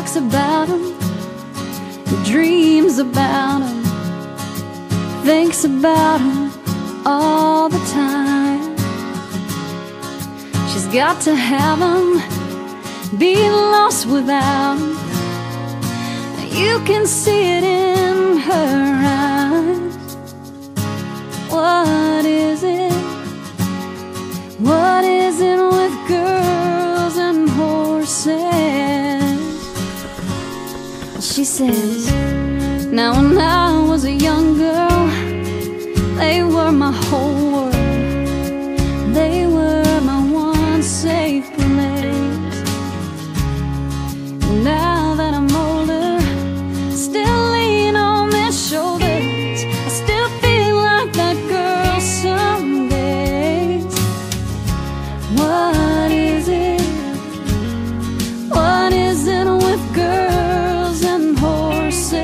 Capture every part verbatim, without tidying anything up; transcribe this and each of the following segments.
talks about him, dreams about him, thinks about him all the time. She's got to have him, be lost without him. You can see it in her eyes. What is it? What is it with girls and horses? She says, now when I was a young girl, they were my whole world. They were my one safe place. Now that I'm older, still lean on their shoulders. I still feel like that girl some days. What is it? What is it with girls and horses?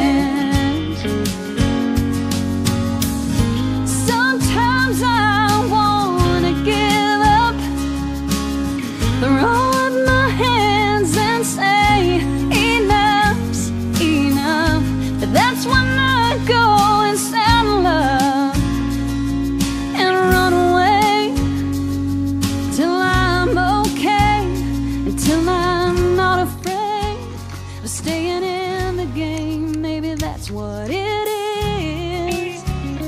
Sometimes I wanna give up, throw up my hands and say enough's enough. But that's when I go and saddle up and run away till I'm okay, until I'm not afraid of staying in the game. Maybe that's what it is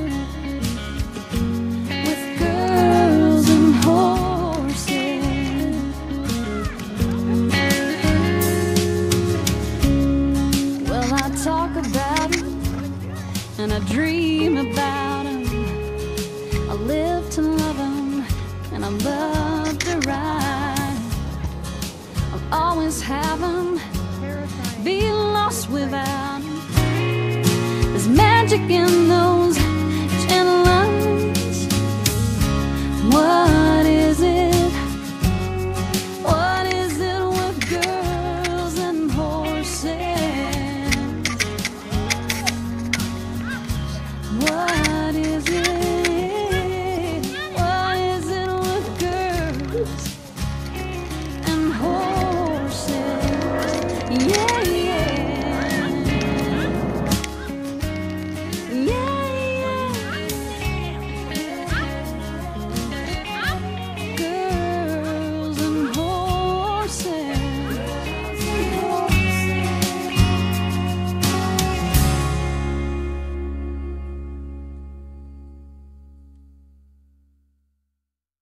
with girls and horses. Well, I talk about him and I dream about him. I live to love him and I love to ride. I'll always have him, be lost without him. There's magic in those